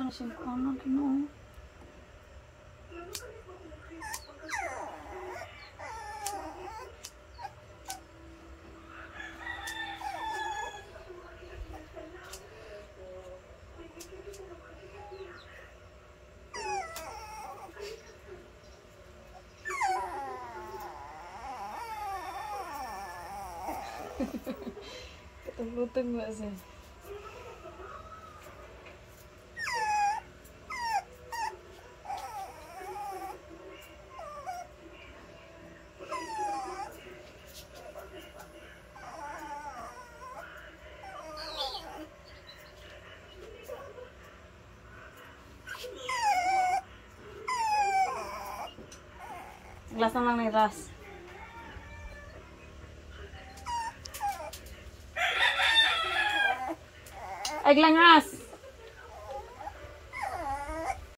sing kono kino. Ketemu mbak sih. Gelas nang nih tas. Eglang ras.